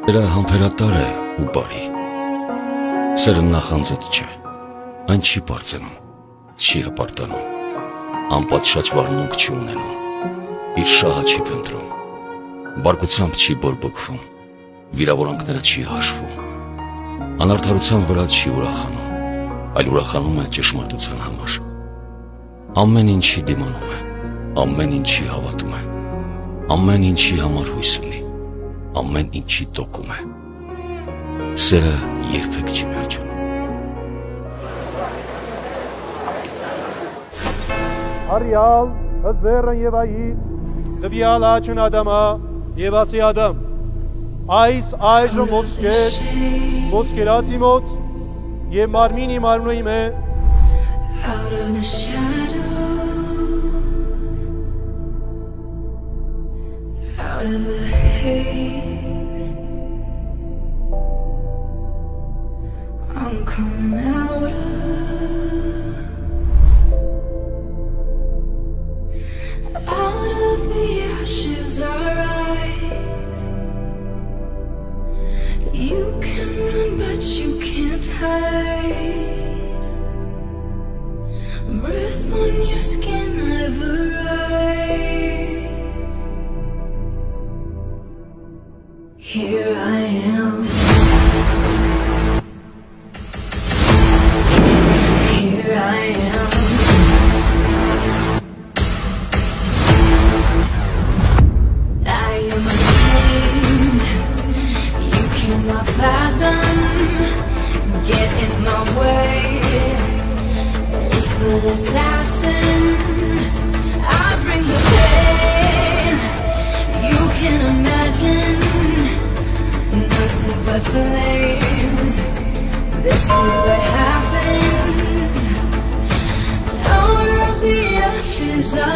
Սերը համբերատար է ու բարի։ Սերը նախանձոտ չէ, այն չի պարծենում, չի հպարտանում, անպատշաճ վարմունք չի ունենում, իր շահը չի փնտրում, բարկությամբ չի բորբոքվում, վիրավորանքները չի հաշվում, անարդարության վրա չի ուրախանում, այլ ուրախանում է ճշմարտության համար։ Ամեն ինչի դիմանում է, ամեն ինչի հավատում է, ամեն ինչի համար հույս ունի, ամեն ինչի տոկում է։ Սերը երբեք չի վերջանում։ Արյալ, հզերն և այիտ, տվյալ աչն ադամա և ասի ադամ, այս այժմ ոսկերացի մոց և մարմինի մարմնոյի մե, out of the shadows, out of the haze, I'm coming out of the ashes I rise. You can run but you can't hide. Breath on your skin never right. Here I am. Here I am. I am untamed. You cannot fathom. Get in my way. Evil assassin, I bring the pain. You can imagine nothing but flames. This is what happens. Out of the ashes I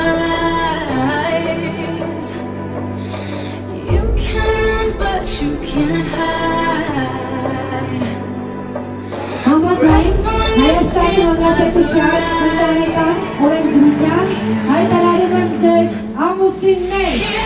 rise. You can run but you can't hide. Breath on your skin never right. Oleh gereja, hari terakhir menjadi amusin